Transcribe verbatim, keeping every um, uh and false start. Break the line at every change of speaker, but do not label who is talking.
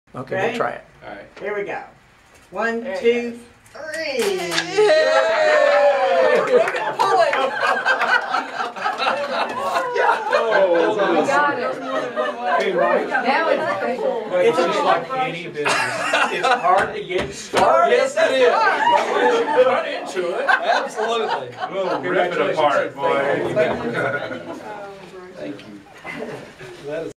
Okay,
Ready?
we'll try it.
All right.
Here we go. One, two, three.
Pull it.
Oh,
We got it.
Hey, Mike.
Now it's official.
But it's just like any business. It's hard to get started.
Yes, it is.
Run into it.
Absolutely.
We'll rip it apart, boy.
Thank you. That is